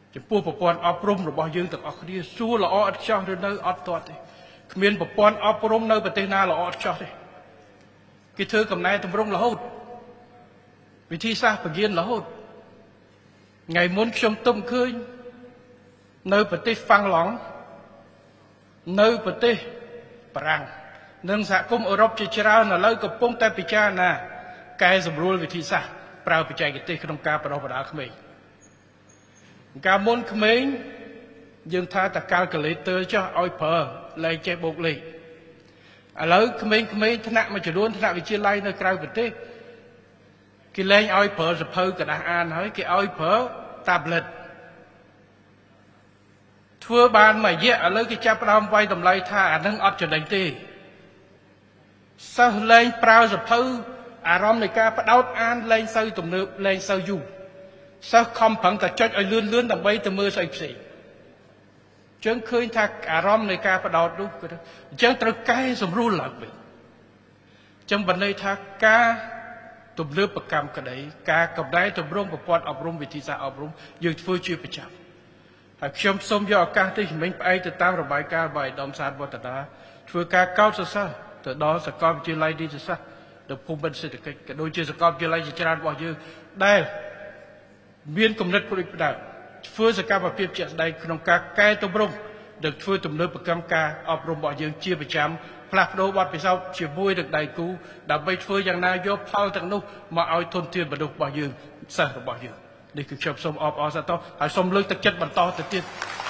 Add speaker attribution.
Speaker 1: ចំពោះប្រព័ន្ធអប់រំរបស់យើងទាំងអស់គ្នាសួរល្អឥតខ្ចោះឬនៅអត់ទាត់ទេគ្មានប្រព័ន្ធអប់រំនៅប្រទេសណាល្អឥតខ្ចោះទេគេធ្វើកំណែតម្រង់រហូតវិធីសាស្ត្រពង្រៀនរហូតថ្ងៃមុនខ្ញុំទុំឃើញនៅប្រទេសហ្វាំងឡង់នៅប្រទេសបារាំងនិងសហគមន៍អឺរ៉ុបជាច្រើនឥឡូវកំពុងតែពិចារណាកែសម្រួលវិធីសាស្ត្រប្រើបច្ចេកទេសក្នុងការបណ្ដុះបណ្ដាលក្មេងកាលមុនក្មេងយើងថាតែ calculator ចុះឲ្យប្រើលេខចេះបូកលេខឥឡូវក្មេងៗថ្នាក់មួយចំនួនថ្នាក់វិទ្យាល័យនៅក្រៅប្រទេសគេលែងឲ្យប្រើសភៅกระดาษអានហើយគេឲ្យប្រើ tablet ធ្វើបានមួយរយៈឥឡូវគេចាប់ផ្ដើមវាយតម្លៃថាអានឹងអត់ចំណេញទេសិស្សលែងប្រើសភៅអារម្មណ៍នៃការបដោតអានលែងសូវទំនើបលែងសូវយូរសិស្សខំប្រឹងតែចុចឲ្យលឿនដើម្បីទៅមើលស្អីផ្សេងអញ្ចឹងឃើញថាអារម្មណ៍នៃការបដោតនោះអញ្ចឹងត្រូវកែសម្រួលឡើងវិញអញ្ចឹងបណ្ដេញថាការទំនើបកម្មក្តីការកំណែតម្រង់ប្រព័ន្ធអប់រំវិធីសាស្ត្រអប់រំយើងធ្វើជាប្រចាំហើយខ្ញុំសូមយកឱកាសនេះជំរុញផ្អែកទៅតាមរបាយការណ៍របស់អាដាមសាទវឌ្ឍនាធ្វើការកោតសរសើរទៅដល់សាកលវិទ្យាល័យនីតិសាស្ត្រនិងភូមិន្ទសេដ្ឋកិច្ចក៏ដូចជាសាកលវិទ្យាល័យជាច្រើនរបស់យើងដែលមានគំនិតផ្ដួចផ្ដើមធ្វើសកម្មភាពជាក់ស្ដែងក្នុងការកែតម្រង់និងធ្វើទំនើបកម្មការអប់រំរបស់យើងជាប្រចាំផ្លាស់ប្ដូរបទពិសោធន៍ជាមួយនឹងដៃគូដើម្បីធ្វើយ៉ាងណាយកផលទាំងនោះមកឲ្យធនធានមនុស្សរបស់យើងសិស្សរបស់យើងនេះគឺខ្ញុំសូមអបអរសាទរហើយសូមលើកទឹកចិត្តបន្តទៅទៀត